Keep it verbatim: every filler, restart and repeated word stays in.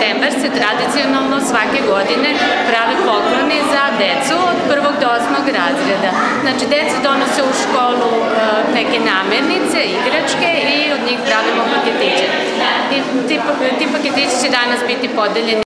septembar se tradicionalno svake godine prave pokloni za decu od prvog do osmog razreda. Znači, deca donose u školu neke namirnice, igračke i od njih pravimo paketiće. Ti paketići će danas biti podeljeni